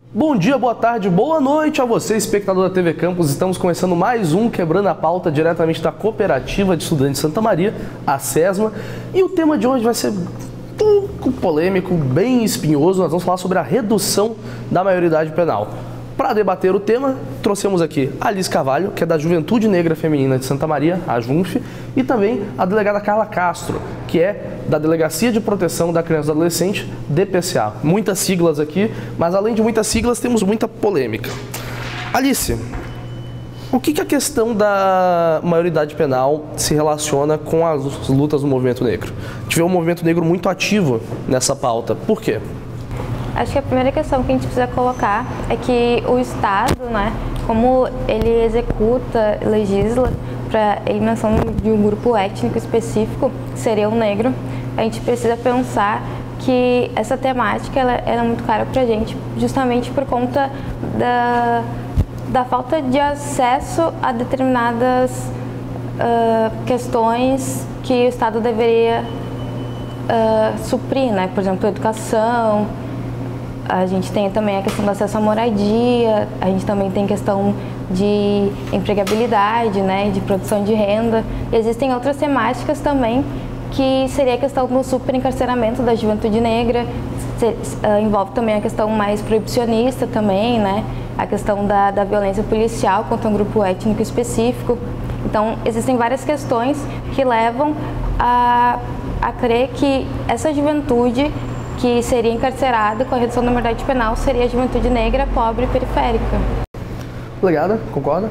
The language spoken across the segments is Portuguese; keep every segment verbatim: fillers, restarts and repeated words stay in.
Bom dia, boa tarde, boa noite a você, espectador da T V Campus. Estamos começando mais um Quebrando a Pauta, diretamente da Cooperativa de Estudantes de Santa Maria, a SESMA. E o tema de hoje vai ser um pouco polêmico, bem espinhoso. Nós vamos falar sobre a redução da maioridade penal. Para debater o tema, trouxemos aqui a Alice Carvalho, que é da Juventude Negra Feminina de Santa Maria, a JUNF, e também a delegada Carla Castro, que é da Delegacia de Proteção da Criança e do Adolescente, D P C A. Muitas siglas aqui, mas além de muitas siglas, temos muita polêmica. Alice, o que, que a questão da maioridade penal se relaciona com as lutas do movimento negro? Tivemos um movimento negro muito ativo nessa pauta. Por quê? Acho que a primeira questão que a gente precisa colocar é que o Estado, né, como ele executa, legisla para a eliminação de um grupo étnico específico, que seria o negro, a gente precisa pensar que essa temática ela, ela é muito cara para a gente, justamente por conta da, da falta de acesso a determinadas uh, questões que o Estado deveria uh, suprir, né? Por exemplo, educação. A gente tem também a questão do acesso à moradia, a gente também tem questão de empregabilidade, né, de produção de renda. E existem outras temáticas também, que seria a questão do superencarceramento da juventude negra, se, uh, envolve também a questão mais proibicionista também, né, a questão da, da violência policial contra um grupo étnico específico. Então, existem várias questões que levam a, a crer que essa juventude que seria encarcerada com a redução da maioridade penal seria a juventude negra, pobre e periférica. Obrigada, concorda?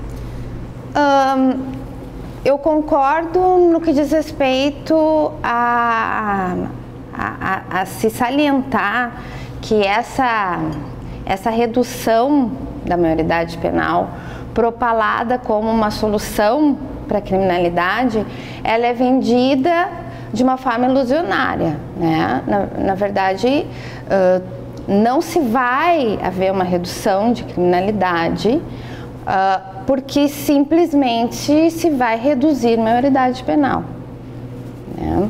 Um, eu concordo no que diz respeito a, a, a, a se salientar que essa, essa redução da maioridade penal, propalada como uma solução para a criminalidade, ela é vendida de uma forma ilusionária, né? Na, na verdade, uh, não se vai haver uma redução de criminalidade uh, porque simplesmente se vai reduzir a maioridade penal, né?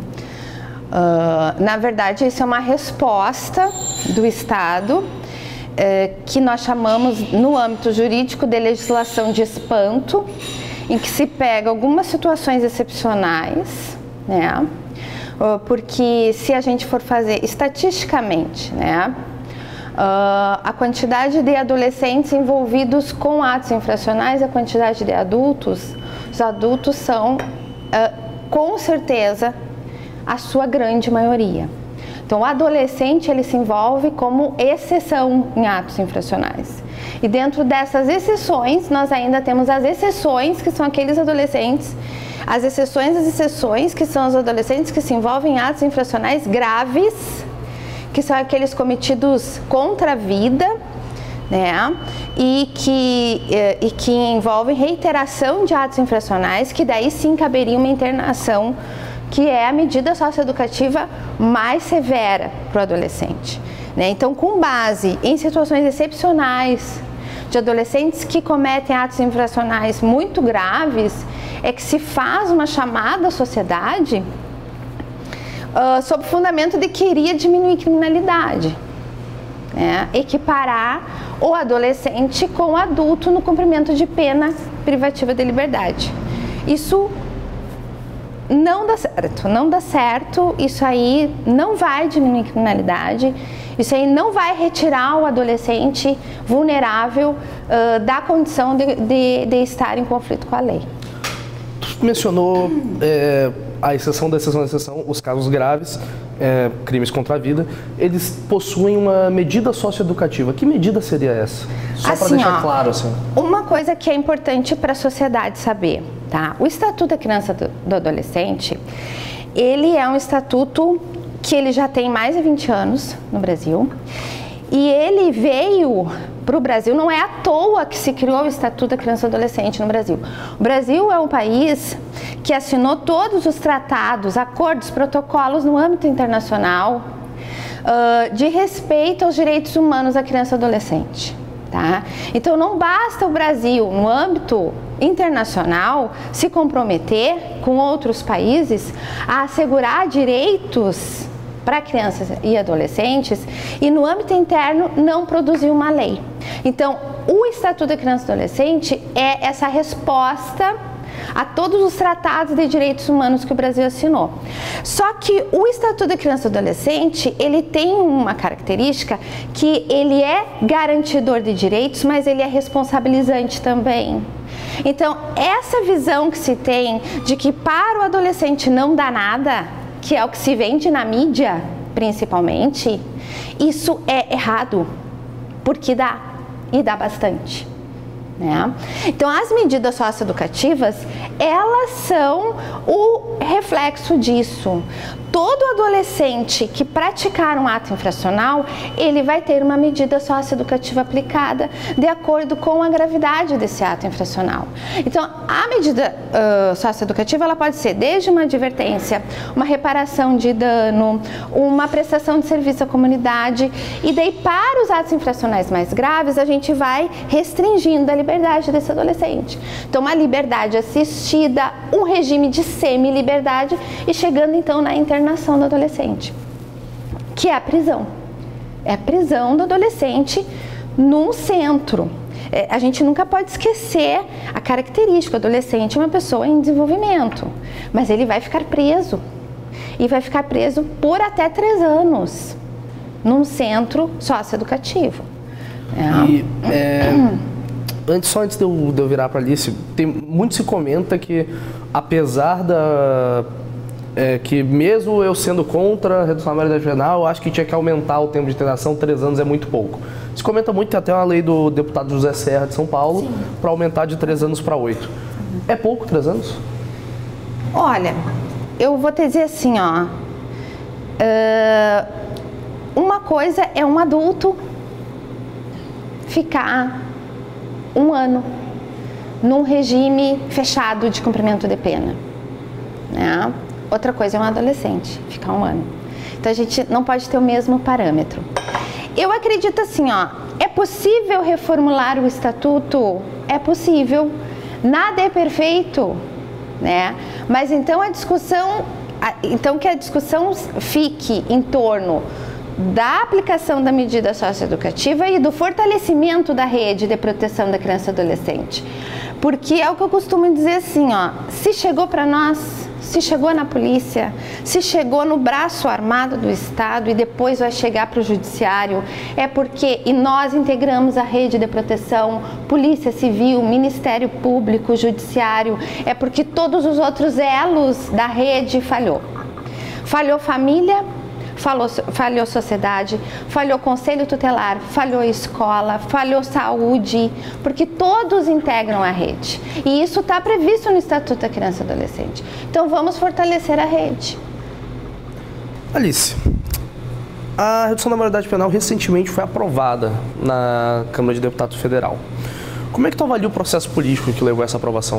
Uh, na verdade, isso é uma resposta do Estado uh, que nós chamamos, no âmbito jurídico, de legislação de espanto, em que se pega algumas situações excepcionais, né? Porque se a gente for fazer estatisticamente, né, a quantidade de adolescentes envolvidos com atos infracionais, a quantidade de adultos, os adultos são, com certeza, a sua grande maioria. Então, o adolescente, ele se envolve como exceção em atos infracionais. E dentro dessas exceções, nós ainda temos as exceções, que são aqueles adolescentes, as exceções das exceções, que são os adolescentes que se envolvem em atos infracionais graves, que são aqueles cometidos contra a vida, né? E que, e que envolvem reiteração de atos infracionais, que daí sim caberia uma internação, que é a medida socioeducativa mais severa para o adolescente, né? Então, com base em situações excepcionais de adolescentes que cometem atos infracionais muito graves, é que se faz uma chamada à sociedade uh, sob o fundamento de que iria diminuir criminalidade, né? Equiparar o adolescente com o adulto no cumprimento de pena privativa de liberdade. Isso não dá certo, não dá certo, isso aí não vai diminuir criminalidade, isso aí não vai retirar o adolescente vulnerável uh, da condição de, de, de estar em conflito com a lei. Tu mencionou é, a exceção da exceção da exceção, os casos graves, é, crimes contra a vida, eles possuem uma medida socioeducativa. Que medida seria essa? Só para deixar ó, claro assim. Uma coisa que é importante para a sociedade saber, tá? O Estatuto da Criança e do Adolescente, ele é um estatuto que ele já tem mais de vinte anos no Brasil, e ele veio para o Brasil, não é à toa que se criou o Estatuto da Criança e do Adolescente no Brasil. O Brasil é um país que assinou todos os tratados, acordos, protocolos no âmbito internacional uh, de respeito aos direitos humanos da criança e do adolescente. Tá? Então não basta o Brasil, no âmbito internacional, se comprometer com outros países a assegurar direitos para crianças e adolescentes e no âmbito interno não produziu uma lei. Então, o Estatuto da Criança e Adolescente é essa resposta a todos os tratados de direitos humanos que o Brasil assinou. Só que o Estatuto da Criança e Adolescente, ele tem uma característica que ele é garantidor de direitos, mas ele é responsabilizante também. Então, essa visão que se tem de que para o adolescente não dá nada, que é o que se vende na mídia, principalmente, isso é errado, porque dá, e dá bastante. Né? Então, as medidas socioeducativas, elas são o reflexo disso. Todo adolescente que praticar um ato infracional, ele vai ter uma medida socioeducativa aplicada de acordo com a gravidade desse ato infracional. Então, a medida uh, socioeducativa, ela pode ser desde uma advertência, uma reparação de dano, uma prestação de serviço à comunidade, e daí para os atos infracionais mais graves, a gente vai restringindo a liberdade desse adolescente. Então, uma liberdade assistida, um regime de semi-liberdade e chegando então na internação do adolescente, que é a prisão. É a prisão do adolescente num centro. É, a gente nunca pode esquecer a característica: o adolescente é uma pessoa em desenvolvimento, mas ele vai ficar preso. E vai ficar preso por até três anos num centro socioeducativo. É. E, é, antes, só antes de eu, de eu virar para a Alice, tem, muito se comenta que, apesar da... É, que mesmo eu sendo contra a redução da maioridade penal, eu acho que tinha que aumentar o tempo de internação, três anos é muito pouco. Se comenta muito, tem até uma lei do deputado José Serra de São Paulo para aumentar de três anos para oito. Uhum. É pouco três anos? Olha, eu vou te dizer assim, ó, uh, uma coisa é um adulto ficar um ano num regime fechado de cumprimento de pena, né? Outra coisa é um adolescente ficar um ano. Então a gente não pode ter o mesmo parâmetro. Eu acredito assim, ó, é possível reformular o estatuto? É possível. Nada é perfeito, né? Mas então a discussão, então que a discussão fique em torno da aplicação da medida socioeducativa e do fortalecimento da rede de proteção da criança e adolescente. Porque é o que eu costumo dizer assim, ó, se chegou para nós, se chegou na polícia, se chegou no braço armado do Estado e depois vai chegar para o judiciário, é porque, e nós integramos a rede de proteção, Polícia Civil, Ministério Público, Judiciário, é porque todos os outros elos da rede falhou. Falhou família, Falhou, falhou sociedade, falhou conselho tutelar, falhou escola, falhou saúde, porque todos integram a rede. E isso está previsto no Estatuto da Criança e Adolescente. Então vamos fortalecer a rede. Alice, a redução da maioridade penal recentemente foi aprovada na Câmara de Deputados Federal. Como é que tu avalia o processo político que levou a essa aprovação?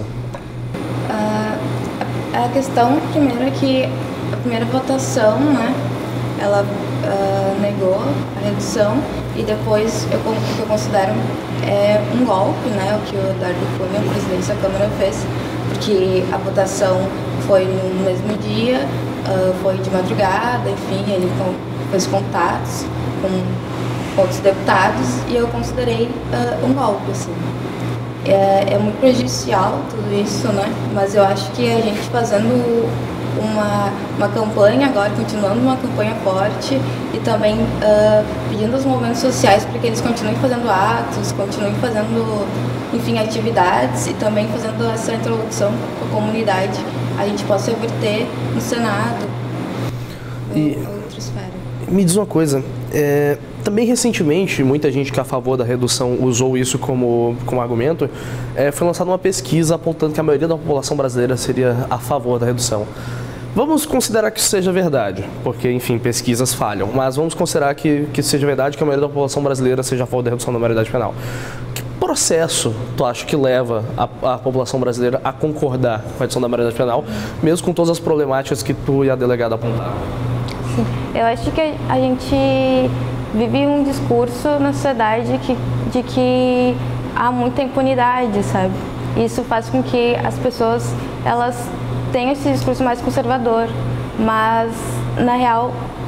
Uh, a questão, primeiro, é que a primeira votação, né, ela uh, negou a redução e depois eu, o que eu considero é um golpe, né, o que o Dardo Cunha, o presidente da Câmara, fez, porque a votação foi no mesmo dia, uh, foi de madrugada, enfim, ele fez contatos com outros deputados e eu considerei uh, um golpe, assim. É, é muito prejudicial tudo isso, né, mas eu acho que a gente fazendo Uma, uma campanha agora, continuando uma campanha forte e também uh, pedindo aos movimentos sociais para que eles continuem fazendo atos, continuem fazendo, enfim, atividades e também fazendo essa interlocução com a comunidade, a gente possa reverter no Senado e ou outra esfera. Me diz uma coisa, é, também recentemente, muita gente que é a favor da redução usou isso como, como argumento, é, foi lançada uma pesquisa apontando que a maioria da população brasileira seria a favor da redução. Vamos considerar que isso seja verdade, porque, enfim, pesquisas falham, mas vamos considerar que, que seja verdade que a maioria da população brasileira seja a favor da redução da maioridade penal. Que processo tu acha que leva a, a população brasileira a concordar com a redução da maioridade penal, mesmo com todas as problemáticas que tu e a delegada apontaram? Sim, eu acho que a gente vive um discurso na sociedade que, de que há muita impunidade, sabe? Isso faz com que as pessoas, elas tenham esse discurso mais conservador, mas na real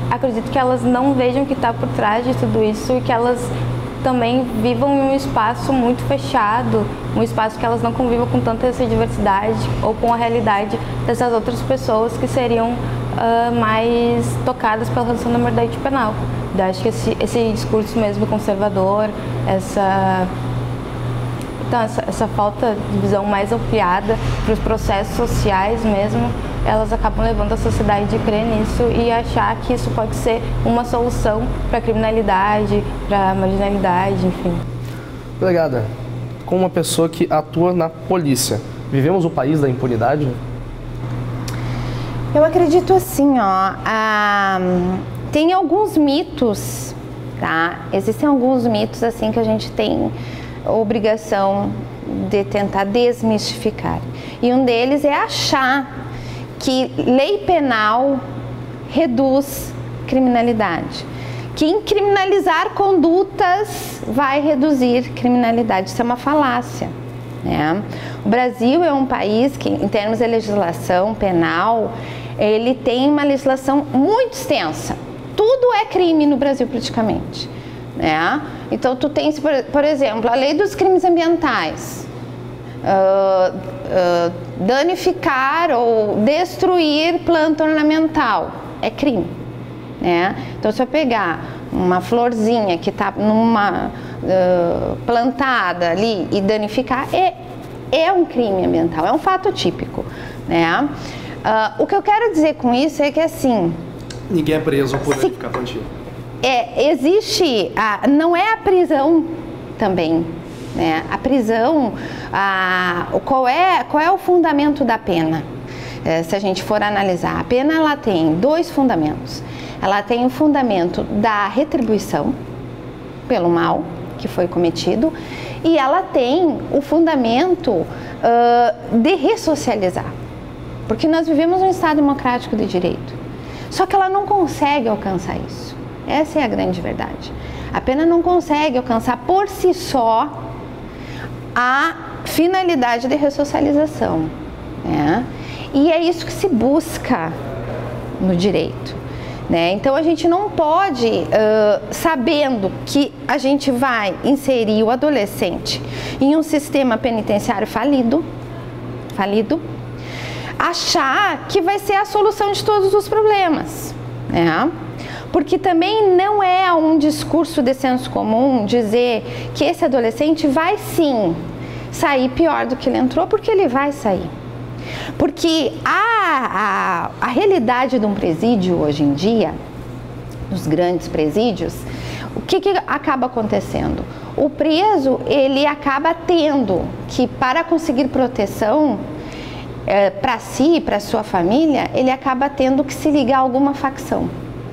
acredito que elas não vejam o que está por trás de tudo isso e que elas também vivam em um espaço muito fechado, um espaço que elas não convivam com tanta essa diversidade ou com a realidade dessas outras pessoas que seriam uh, mais tocadas pela redução da maioridade penal. Eu acho que esse, esse discurso mesmo conservador, essa, então, essa, essa falta de visão mais ampliada para os processos sociais mesmo, elas acabam levando a sociedade a crer nisso e achar que isso pode ser uma solução para a criminalidade, para a marginalidade, enfim. Delegada, como uma pessoa que atua na polícia, vivemos o país da impunidade? Eu acredito assim, ó, ah, tem alguns mitos, tá? Existem alguns mitos assim que a gente tem obrigação de tentar desmistificar. E um deles é achar que lei penal reduz criminalidade, que incriminalizar condutas vai reduzir criminalidade. Isso é uma falácia, né? O Brasil é um país que, em termos de legislação penal, ele tem uma legislação muito extensa. Tudo é crime no Brasil praticamente, né? Então tu tens, por, por exemplo, a lei dos crimes ambientais. Uh, uh, danificar ou destruir planta ornamental é crime, né? Então se eu pegar uma florzinha que está numa uh, plantada ali e danificar, é, é um crime ambiental, é um fato típico, né? Uh, o que eu quero dizer com isso é que assim... Ninguém é preso por danificar plantio. É, existe, a, não é a prisão também, né? A prisão, a, qual, é, qual é o fundamento da pena? É, se a gente for analisar, a pena ela tem dois fundamentos. Ela tem o fundamento da retribuição pelo mal que foi cometido e ela tem o fundamento uh, de ressocializar, porque nós vivemos um Estado democrático de direito. Só que ela não consegue alcançar isso. Essa é a grande verdade. A pena não consegue alcançar por si só a finalidade de ressocialização, né? E é isso que se busca no direito, né? Então a gente não pode, uh, sabendo que a gente vai inserir o adolescente em um sistema penitenciário falido, falido, achar que vai ser a solução de todos os problemas, né? Porque também não é um discurso de senso comum dizer que esse adolescente vai sim sair pior do que ele entrou, porque ele vai sair. Porque a, a, a realidade de um presídio hoje em dia, dos grandes presídios, o que, que acaba acontecendo? O preso, ele acaba tendo que, para conseguir proteção é, para si e para sua família, ele acaba tendo que se ligar a alguma facção.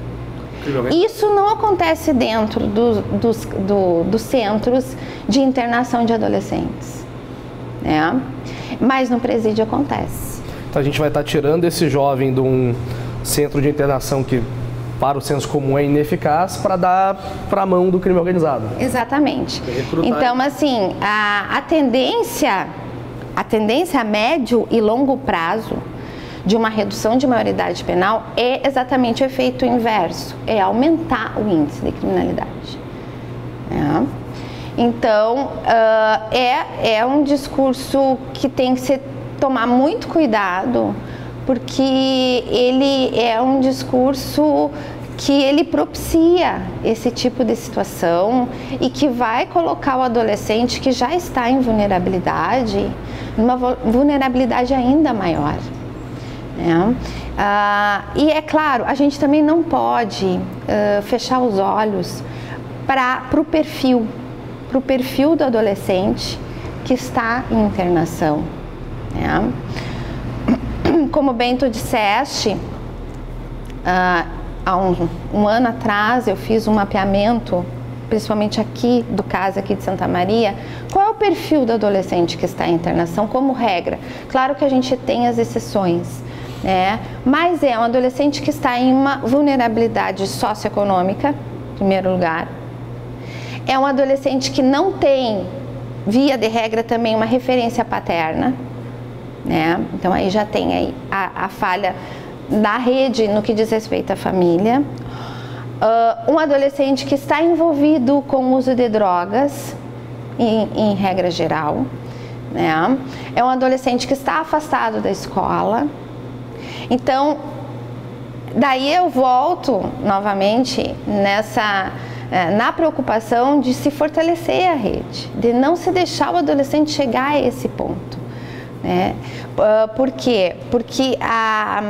Isso não acontece dentro do, dos, do, dos centros de internação de adolescentes, né? Mas no presídio acontece. Então a gente vai estar tirando esse jovem de um centro de internação que para o senso comum é ineficaz para dar para a mão do crime organizado. Exatamente. Então assim, a, a tendência, a tendência a médio e longo prazo de uma redução de maioridade penal é exatamente o efeito inverso, é aumentar o índice de criminalidade. É. Então, uh, é, é um discurso que tem que se tomar muito cuidado, porque ele é um discurso que ele propicia esse tipo de situação e que vai colocar o adolescente que já está em vulnerabilidade, numa vulnerabilidade ainda maior. É. Ah, e é claro, a gente também não pode uh, fechar os olhos para o perfil, para o perfil do adolescente que está em internação. É. Como bem tu disseste, uh, há um, um ano atrás eu fiz um mapeamento, principalmente aqui do caso aqui de Santa Maria. Qual é o perfil do adolescente que está em internação como regra? Claro que a gente tem as exceções, né? Mas é um adolescente que está em uma vulnerabilidade socioeconômica, em primeiro lugar. É um adolescente que não tem, via de regra, também uma referência paterna, né? Então aí já tem aí a, a falha da rede no que diz respeito à família. Uh, um adolescente que está envolvido com o uso de drogas, em, em regra geral, né? É um adolescente que está afastado da escola. Então, daí eu volto novamente nessa, na preocupação de se fortalecer a rede, de não se deixar o adolescente chegar a esse ponto, né? Por quê? Porque a,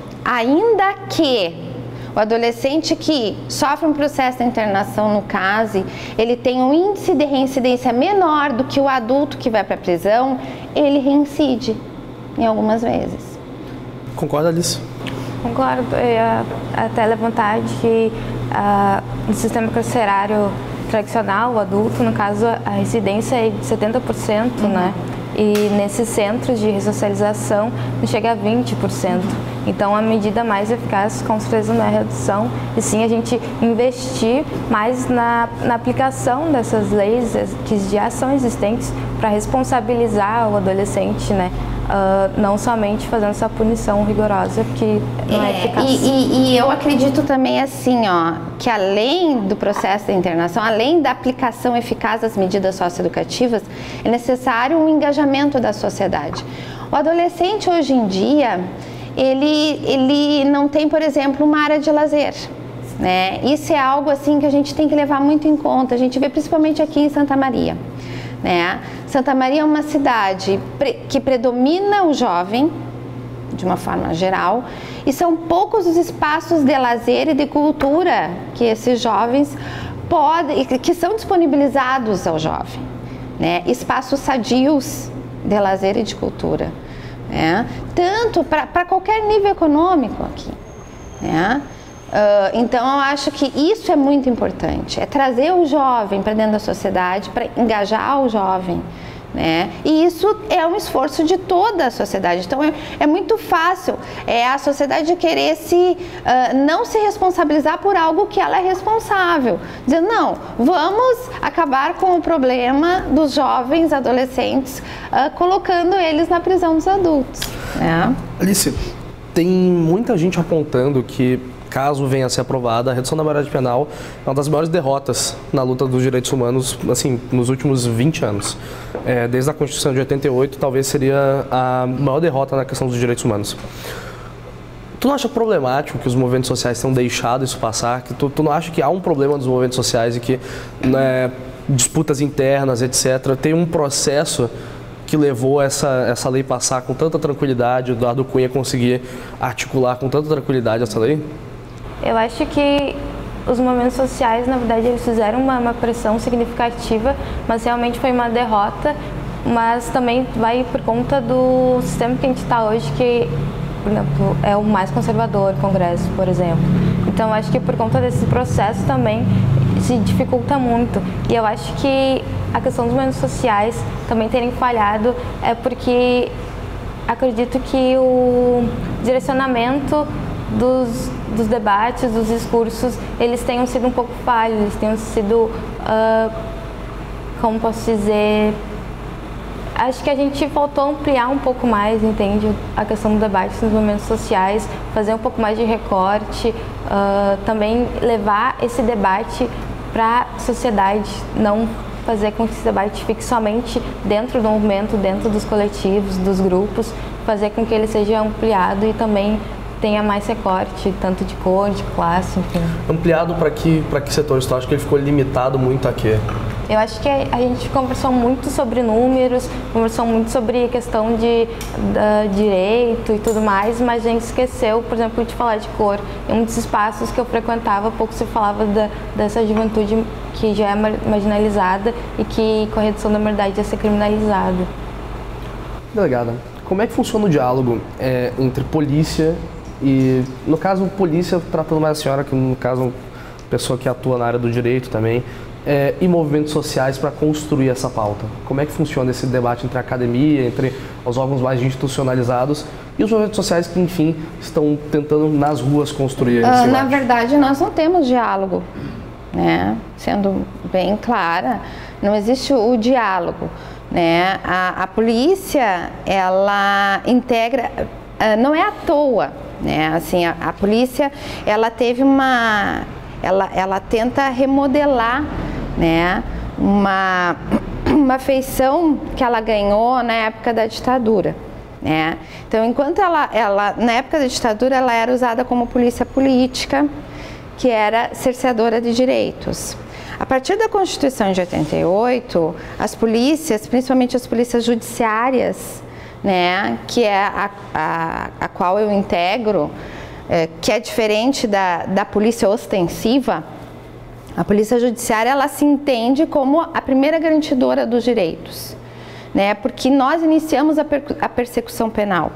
ainda que o adolescente que sofre um processo de internação no CASE, ele tem um índice de reincidência menor do que o adulto que vai para a prisão, ele reincide em algumas vezes. Concorda, Alice? Concordo. Eu ia até levantar de que uh, no sistema carcerário tradicional, o adulto, no caso, a residência é de setenta por cento, uhum. né? E nesses centros de ressocialização não chega a vinte por cento. Então, a medida mais eficaz, com certeza, não é a redução, e sim a gente investir mais na, na aplicação dessas leis que já são existentes para responsabilizar o adolescente, né? Uh, não somente fazendo essa punição rigorosa, que não é, é eficaz. E, e, e eu acredito também assim, ó, que além do processo de internação, além da aplicação eficaz das medidas socioeducativas, é necessário um engajamento da sociedade. O adolescente hoje em dia, ele, ele não tem, por exemplo, uma área de lazer, né? Isso é algo assim que a gente tem que levar muito em conta. A gente vê principalmente aqui em Santa Maria, né? Santa Maria é uma cidade que predomina o jovem, de uma forma geral, e são poucos os espaços de lazer e de cultura que esses jovens podem, que são disponibilizados ao jovem, né? Espaços sadios de lazer e de cultura, né? Tanto para qualquer nível econômico aqui, né? Uh, então eu acho que isso é muito importante, é trazer o jovem para dentro da sociedade, para engajar o jovem, né? E isso é um esforço de toda a sociedade. Então é, é muito fácil é a sociedade querer se uh, não se responsabilizar por algo que ela é responsável, dizendo não, vamos acabar com o problema dos jovens adolescentes, uh, colocando eles na prisão dos adultos, né? Alice, tem muita gente apontando que, caso venha a ser aprovada, a redução da maioridade penal é uma das maiores derrotas na luta dos direitos humanos, assim, nos últimos vinte anos. É, desde a Constituição de oitenta e oito, talvez seria a maior derrota na questão dos direitos humanos. Tu não acha problemático que os movimentos sociais tenham deixado isso passar? Que tu, tu não acha que há um problema dos movimentos sociais e que, né, disputas internas, etcétera, tem um processo que levou essa, essa lei passar com tanta tranquilidade, o Eduardo Cunha conseguir articular com tanta tranquilidade essa lei? Eu acho que os movimentos sociais, na verdade, eles fizeram uma, uma pressão significativa, mas realmente foi uma derrota, mas também vai por conta do sistema que a gente está hoje, que, por exemplo, é o mais conservador, o Congresso, por exemplo. Então, eu acho que por conta desse processo também se dificulta muito. E eu acho que a questão dos movimentos sociais também terem falhado é porque acredito que o direcionamento dos, dos debates, dos discursos, eles tenham sido um pouco falhos, eles tenham sido, uh, como posso dizer, acho que a gente faltou ampliar um pouco mais, entende, a questão do debate nos movimentos sociais, fazer um pouco mais de recorte, uh, também levar esse debate para a sociedade, não fazer com que esse debate fique somente dentro do movimento, dentro dos coletivos, dos grupos, fazer com que ele seja ampliado e também tenha mais recorte, tanto de cor, de classe, enfim. Ampliado para que, para que setores? Tu acha que ele ficou limitado muito a quê? Eu acho que a gente conversou muito sobre números, conversou muito sobre questão de, de direito e tudo mais, mas a gente esqueceu, por exemplo, de falar de cor. Em um dos espaços que eu frequentava, pouco se falava da, dessa juventude que já é marginalizada e que com a redução da maioridade ia ser criminalizada. Delegada, como é que funciona o diálogo é, entre polícia e, no caso, polícia tratando mais a senhora, que no caso, pessoa que atua na área do direito também, É, e movimentos sociais para construir essa pauta? Como é que funciona esse debate entre a academia, entre os órgãos mais institucionalizados e os movimentos sociais que, enfim, estão tentando nas ruas construir esse debate? Na verdade, nós não temos diálogo, né? Sendo bem clara, não existe o diálogo, né? A, a polícia, ela integra, não é à toa, né? Assim, a, a polícia, ela teve uma... ela, ela tenta remodelar, né, uma, uma feição que ela ganhou na época da ditadura. Né? Então, enquanto ela, ela, na época da ditadura, ela era usada como polícia política, que era cerceadora de direitos. A partir da Constituição de oitenta e oito, as polícias, principalmente as polícias judiciárias, né, que é a, a, a qual eu integro, é, que é diferente da, da polícia ostensiva, a polícia judiciária ela se entende como a primeira garantidora dos direitos. Né, porque nós iniciamos a, per, a persecução penal.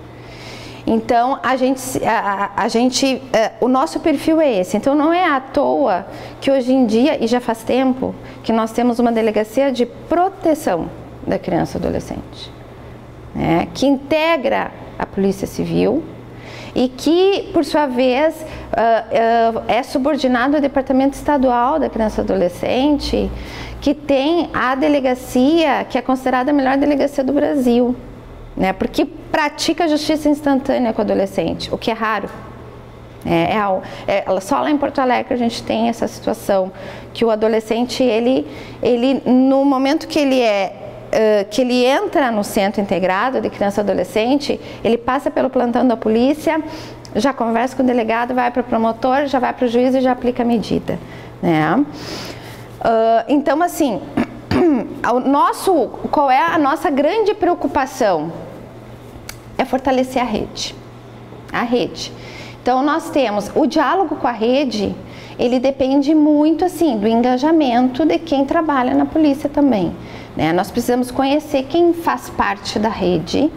Então, a gente, a, a gente, o nosso perfil é esse. Então, não é à toa que hoje em dia, e já faz tempo, que nós temos uma delegacia de proteção da criança e adolescente, né, que integra a Polícia Civil e que, por sua vez, uh, uh, é subordinado ao Departamento Estadual da Criança e Adolescente, que tem a delegacia que é considerada a melhor delegacia do Brasil, né? Porque pratica justiça instantânea com o adolescente, o que é raro. É, é, é, só lá em Porto Alegre a gente tem essa situação, que o adolescente, ele, ele no momento que ele, é, uh, que ele entra no centro integrado de criança e adolescente, ele passa pelo plantão da polícia, já conversa com o delegado, vai para o promotor, já vai para o juiz e já aplica a medida. Né? Uh, então, assim, o nosso, qual é a nossa grande preocupação? É fortalecer a rede. A rede. Então, nós temos o diálogo com a rede, ele depende muito, assim, do engajamento de quem trabalha na polícia também. Né? Nós precisamos conhecer quem faz parte da rede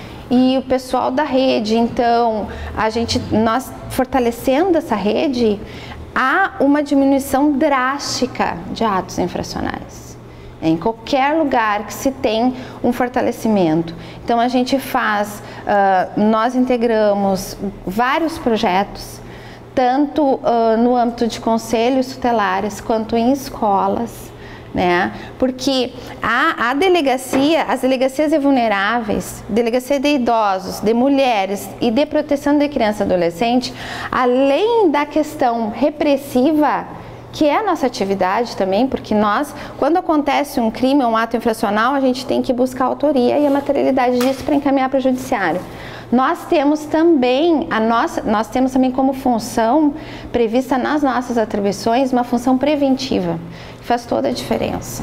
e o pessoal da rede. Então, a gente, nós fortalecendo essa rede, há uma diminuição drástica de atos infracionais. Em qualquer lugar que se tem um fortalecimento. Então, a gente faz, uh, nós integramos vários projetos, tanto uh, no âmbito de conselhos tutelares, quanto em escolas, né? Porque a, a delegacia, as delegacias de vulneráveis, delegacia de idosos, de mulheres e de proteção de criança e adolescente, além da questão repressiva, que é a nossa atividade também, porque nós, quando acontece um crime ou um ato infracional, a gente tem que buscar a autoria e a materialidade disso para encaminhar para o judiciário. Nós temos também, a nossa, nós temos também como função prevista nas nossas atribuições uma função preventiva, que faz toda a diferença.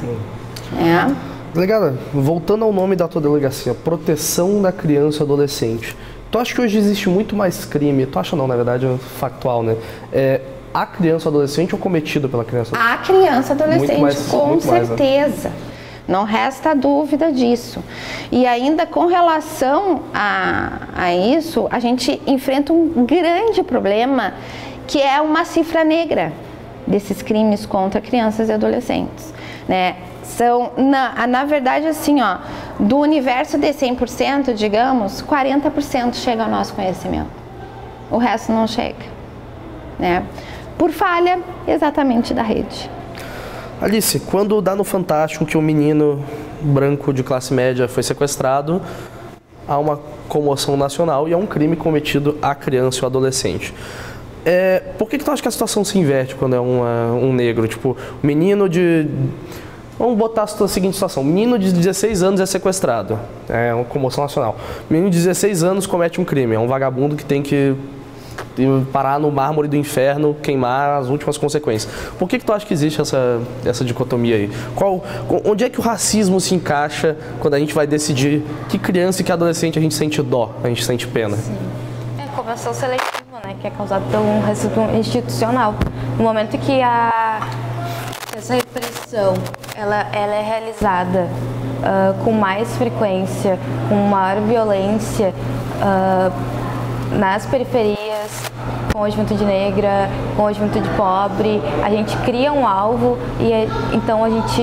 É. Delegada, voltando ao nome da tua delegacia, proteção da criança e adolescente. Tu acha que hoje existe muito mais crime? Tu acha não, na verdade, é factual, né? É, a criança ou adolescente ou cometido pela criança? A criança e adolescente, mais, com certeza. Mais, né? Não resta dúvida disso. E ainda com relação a, a isso, a gente enfrenta um grande problema, que é uma cifra negra desses crimes contra crianças e adolescentes. Né? São, na, na verdade, assim, ó, do universo de cem por cento, digamos, quarenta por cento chega ao nosso conhecimento. O resto não chega. Né? Por falha exatamente da rede. Alice, quando dá no Fantástico que um menino branco de classe média foi sequestrado, há uma comoção nacional e é um crime cometido à criança ou adolescente. É, por que, que tu acha que a situação se inverte quando é uma, um negro? Tipo, menino de... Vamos botar a seguinte situação, menino de dezesseis anos é sequestrado, é uma comoção nacional. Menino de dezesseis anos comete um crime, é um vagabundo que tem que parar no mármore do inferno, queimar as últimas consequências. Por que que tu acha que existe essa, essa dicotomia aí? Qual, onde é que o racismo se encaixa quando a gente vai decidir que criança e que adolescente a gente sente dó, a gente sente pena? Sim. É a conversão seletiva, né, que é causada por um racismo institucional. No momento que a, essa repressão ela, ela é realizada uh, com mais frequência, com maior violência, uh, nas periferias, com a juventude negra, com a juventude pobre, a gente cria um alvo e então a gente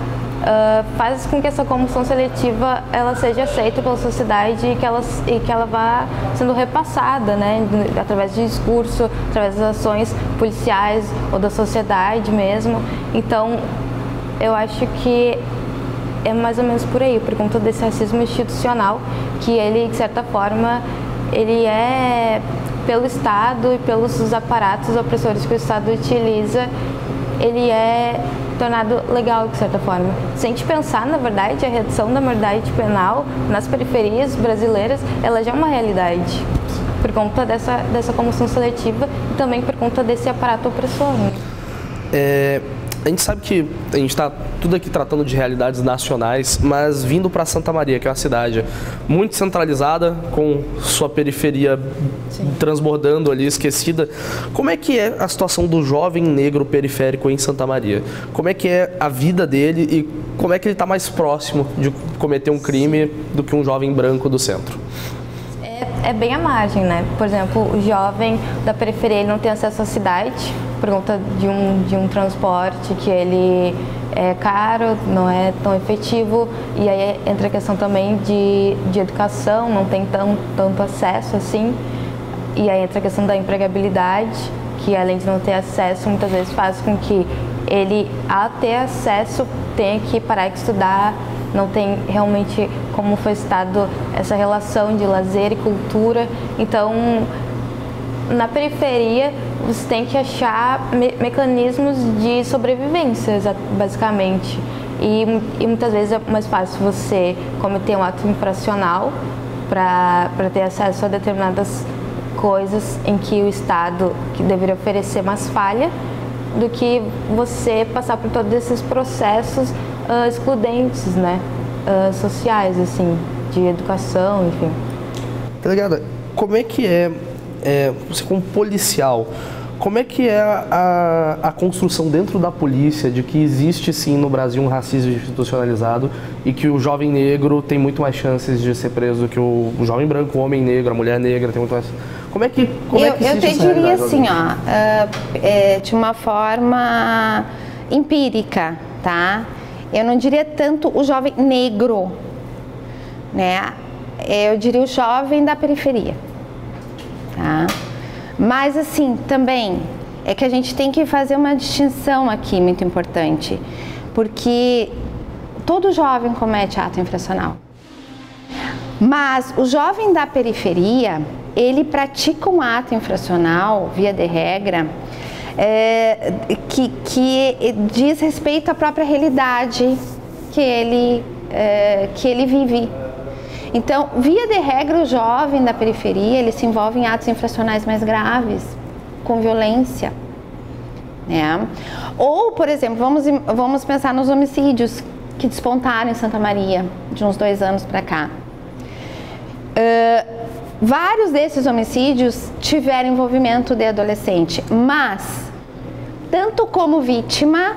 uh, faz com que essa comoção seletiva ela seja aceita pela sociedade e que ela, e que ela vá sendo repassada, né, através de discurso, através das ações policiais ou da sociedade mesmo. Então, eu acho que é mais ou menos por aí, por conta desse racismo institucional, que ele, de certa forma, ele é pelo Estado e pelos aparatos opressores que o Estado utiliza, ele é tornado legal, de certa forma. Se a gente pensar, na verdade, a redução da maioridade penal nas periferias brasileiras, ela já é uma realidade, por conta dessa, dessa comoção seletiva e também por conta desse aparato opressor. Né? É, a gente sabe que a gente está tudo aqui tratando de realidades nacionais, mas vindo para Santa Maria, que é uma cidade muito centralizada, com sua periferia Sim. transbordando ali, esquecida, como é que é a situação do jovem negro periférico em Santa Maria? Como é que é a vida dele e como é que ele está mais próximo de cometer um crime do que um jovem branco do centro? É, é bem à margem, né? Por exemplo, o jovem da periferia ele não tem acesso à cidade por conta de um, de um transporte que ele é caro, não é tão efetivo, e aí entra a questão também de, de educação, não tem tão, tanto acesso assim, e aí entra a questão da empregabilidade, que além de não ter acesso, muitas vezes faz com que ele, a ter acesso, tenha que parar de estudar, não tem realmente, como foi citado, essa relação de lazer e cultura. Então, na periferia, você tem que achar me mecanismos de sobrevivência, basicamente. E, e muitas vezes é mais fácil você cometer um ato infracional para ter acesso a determinadas coisas em que o Estado que deveria oferecer mais falha, do que você passar por todos esses processos uh, excludentes, né, uh, sociais, assim, de educação, enfim. Delegada, como é que é, é você como policial, como é que é a, a construção dentro da polícia de que existe sim no Brasil um racismo institucionalizado e que o jovem negro tem muito mais chances de ser preso que o, o jovem branco, o homem negro, a mulher negra tem muito mais... Como é que como Eu, é que eu te diria assim, ó, uh, é, de uma forma empírica, tá? Eu não diria tanto o jovem negro, né? Eu diria o jovem da periferia, tá? Mas assim, também é que a gente tem que fazer uma distinção aqui muito importante, porque todo jovem comete ato infracional. Mas o jovem da periferia, ele pratica um ato infracional, via de regra, é, que, que diz respeito à própria realidade que ele, é, que ele vive. Então, via de regra, o jovem da periferia, ele se envolve em atos infracionais mais graves, com violência. Né? Ou, por exemplo, vamos, vamos pensar nos homicídios que despontaram em Santa Maria, de uns dois anos para cá. Uh, vários desses homicídios tiveram envolvimento de adolescente, mas tanto como vítima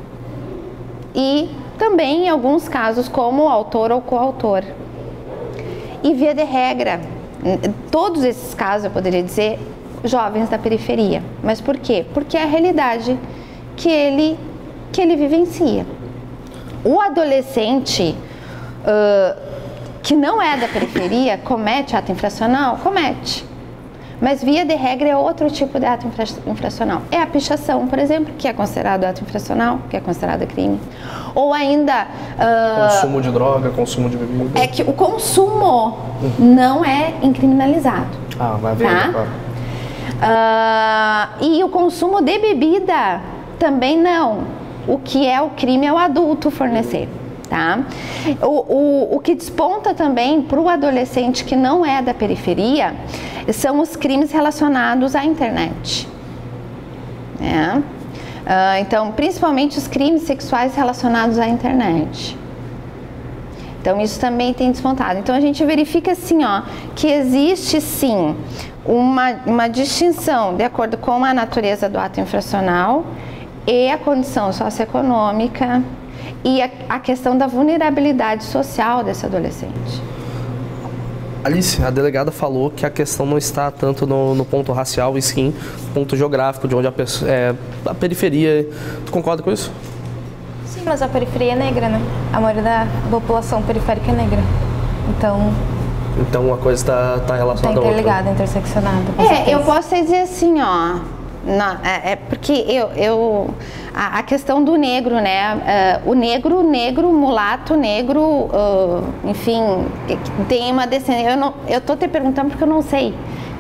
e também em alguns casos como autor ou coautor. E via de regra, todos esses casos eu poderia dizer jovens da periferia. Mas por quê? Porque é a realidade que ele, que ele vivencia. O adolescente uh, que não é da periferia comete ato infracional? Comete. Mas via de regra é outro tipo de ato infra infracional. É a pichação, por exemplo, que é considerado ato infracional, que é considerado crime. Ou ainda... Uh, consumo de droga, consumo de bebida. É que o consumo hum. não é incriminalizado. Ah, vai ver, tá? Claro. Uh, e o consumo de bebida também não. O que é o crime é o adulto fornecer. Tá? O, o, o que desponta também para o adolescente que não é da periferia são os crimes relacionados à internet. Né? Uh, então, principalmente os crimes sexuais relacionados à internet. Então, isso também tem despontado. Então, a gente verifica assim, ó, que existe sim uma, uma distinção de acordo com a natureza do ato infracional e a condição socioeconômica e a, a questão da vulnerabilidade social desse adolescente. Alice, a delegada falou que a questão não está tanto no, no ponto racial, e sim no ponto geográfico, de onde a, pessoa, é, a periferia... Tu concorda com isso? Sim, mas a periferia é negra, né? A maioria da população periférica é negra. Então... Então uma coisa está tá relacionada à outra. Está interligada, interseccionada. É, eu posso dizer assim, ó... Não, é, é porque eu, eu a, a questão do negro, né? Uh, o negro, negro, mulato, negro, uh, enfim, tem uma descendência. Eu não, eu tô te perguntando porque eu não sei,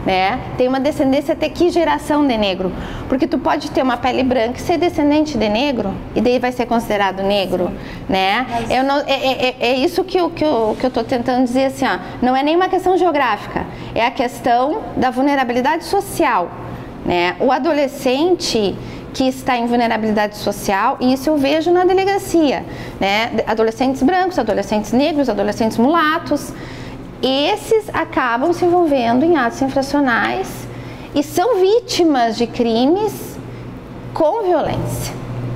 né? Tem uma descendência até que geração de negro, porque tu pode ter uma pele branca e ser descendente de negro, e daí vai ser considerado negro, né? Eu não, é, é, é isso que eu, que, eu, que eu tô tentando dizer assim, ó, não é nem uma questão geográfica, é a questão da vulnerabilidade social, né? O adolescente que está em vulnerabilidade social, e isso eu vejo na delegacia, né? Adolescentes brancos, adolescentes negros, adolescentes mulatos, esses acabam se envolvendo em atos infracionais e são vítimas de crimes com violência.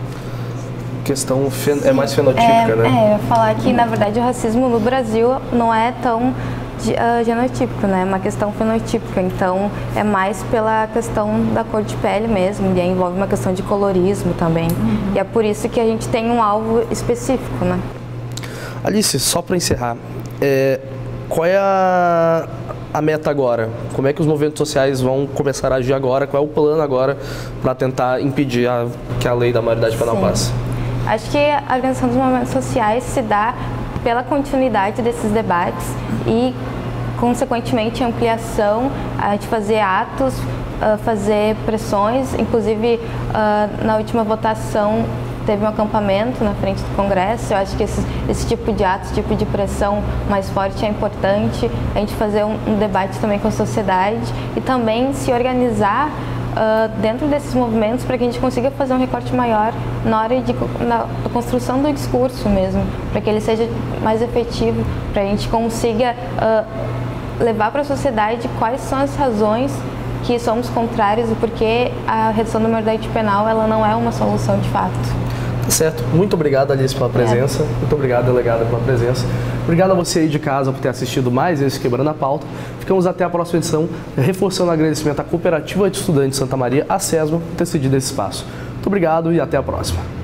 A questão é mais fenotípica, é, né? É, eu ia falar que, na verdade, o racismo no Brasil não é tão uh, genotípico, né? É uma questão fenotípica, então é mais pela questão da cor de pele mesmo, e aí envolve uma questão de colorismo também. Uhum. E é por isso que a gente tem um alvo específico, né? Alice, só para encerrar, é, qual é a, a meta agora? Como é que os movimentos sociais vão começar a agir agora? Qual é o plano agora para tentar impedir a, que a lei da maioridade penal passe? Acho que a organização dos movimentos sociais se dá pela continuidade desses debates e, consequentemente, a ampliação uh, de fazer atos, uh, fazer pressões. Inclusive, uh, na última votação, teve um acampamento na frente do Congresso. Eu acho que esse, esse tipo de ato, esse tipo de pressão mais forte é importante. A gente fazer um, um debate também com a sociedade e também se organizar uh, dentro desses movimentos para que a gente consiga fazer um recorte maior na hora de na, na construção do discurso mesmo, para que ele seja mais efetivo, para a gente consiga uh, levar para a sociedade quais são as razões que somos contrários e porque a redução da maioridade penal ela não é uma solução de fato. Certo. Muito obrigado, Alice, pela presença. É. Muito obrigado, delegada, pela presença. Obrigado a você aí de casa por ter assistido mais esse Quebrando a Pauta. Ficamos até a próxima edição, reforçando o agradecimento à Cooperativa de Estudantes de Santa Maria, a SESMA, por ter cedido esse espaço. Muito obrigado e até a próxima.